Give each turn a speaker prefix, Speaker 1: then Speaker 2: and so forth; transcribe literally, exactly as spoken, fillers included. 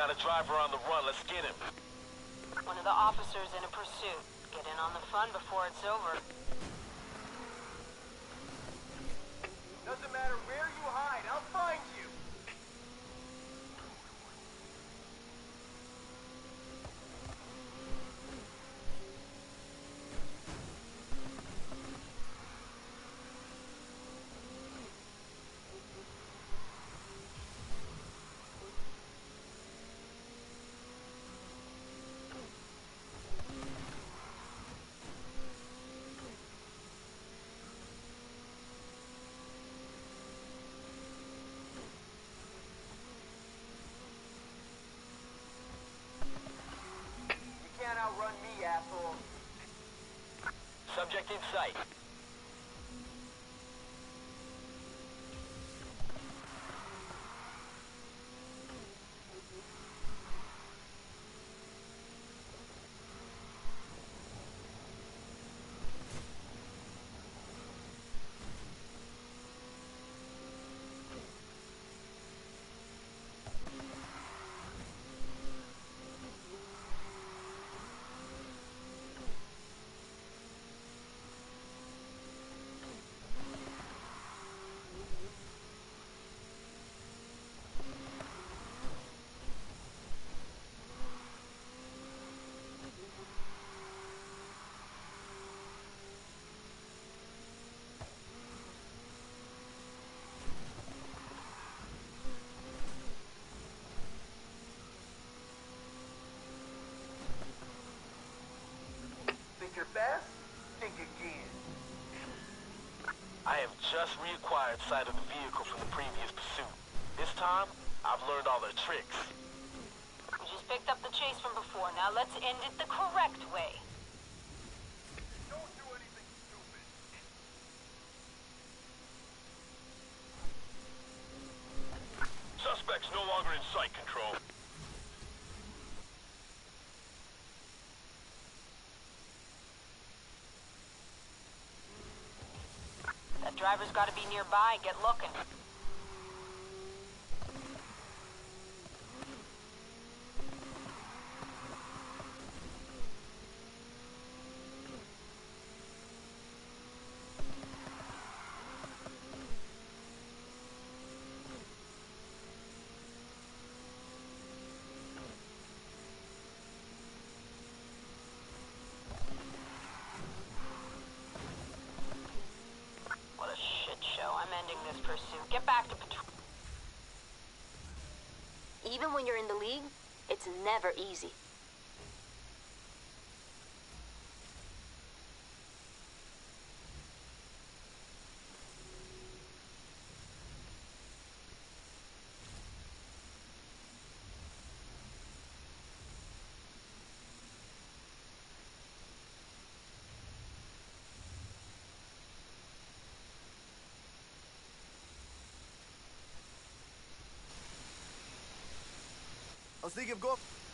Speaker 1: Got a driver on the run, let's get him.
Speaker 2: One of the officers in a pursuit. Get in on the fun before it's over.
Speaker 3: Doesn't matter where you hide, I'll find you! Can't outrun me, asshole.
Speaker 1: Subject in sight.
Speaker 3: Think you're fast? Think again.
Speaker 1: I have just reacquired sight of the vehicle from the previous pursuit. This time, I've learned all their tricks.
Speaker 2: We just picked up the chase from before. Now let's end it the correct way.
Speaker 3: Don't do anything stupid.
Speaker 1: Suspects no longer in sight, Control.
Speaker 2: That driver's got to be nearby. Get looking. What a shit show. I'm ending this pursuit. Get back to patrol.
Speaker 4: Even when you're in the league, it's never easy.
Speaker 3: I was thinking of going...